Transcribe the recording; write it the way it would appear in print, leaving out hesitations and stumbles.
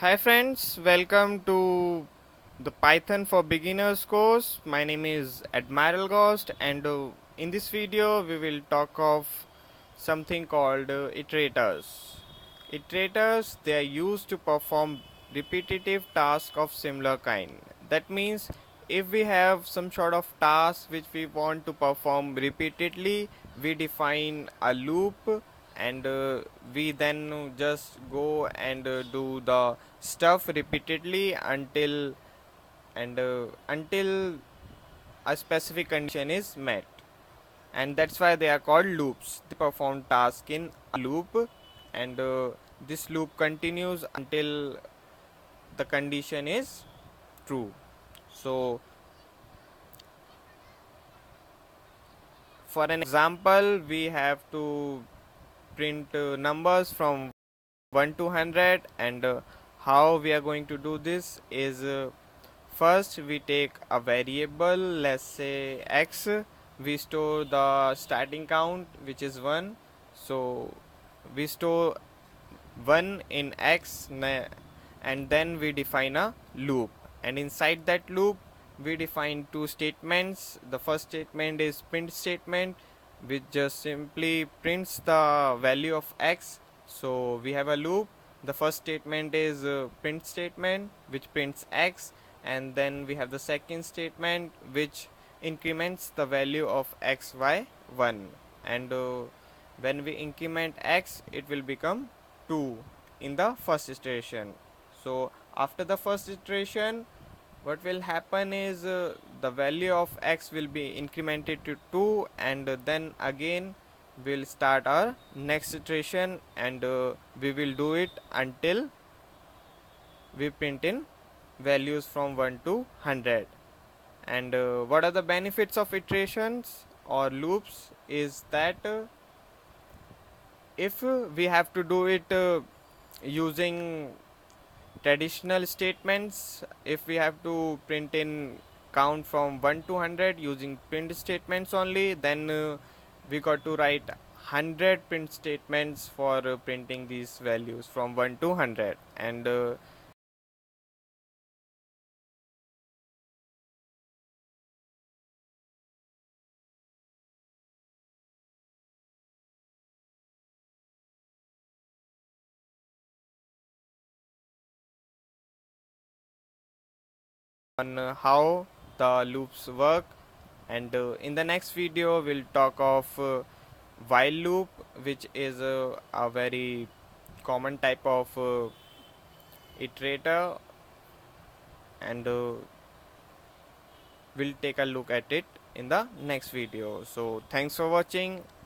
Hi friends, welcome to the Python for Beginners course. My name is Admiral Ghost, and in this video we will talk of something called iterators. Iterators, they are used to perform repetitive tasks of similar kind. That means if we have some sort of task which we want to perform repeatedly, we define a loop, and we then just go and do the stuff repeatedly until a specific condition is met, and that's why they are called loops. They perform task in a loop, and this loop continues until the condition is true. So for an example, we have to print numbers from 1 to 100, and how we are going to do this is, first we take a variable, let's say x. We store the starting count, which is 1. So we store 1 in x, and then we define a loop, and inside that loop we define two statements. The first statement is print statement, which just simply prints the value of x. So we have a loop. The first statement is print statement, which prints x, and then we have the second statement which increments the value of x by 1, and when we increment x it will become 2 in the first iteration. So after the first iteration, what will happen is, the value of x will be incremented to 2, and then again we'll start our next iteration, and we will do it until we print in values from 1 to 100. And what are the benefits of iterations or loops is that, if we have to do it using traditional statements, if we have to print in count from 1 to 100 using print statements only, then we got to write 100 print statements for printing these values from 1 to 100. And on how the loops work, and in the next video we'll talk of while loop, which is a very common type of iterator, and we'll take a look at it in the next video. So thanks for watching.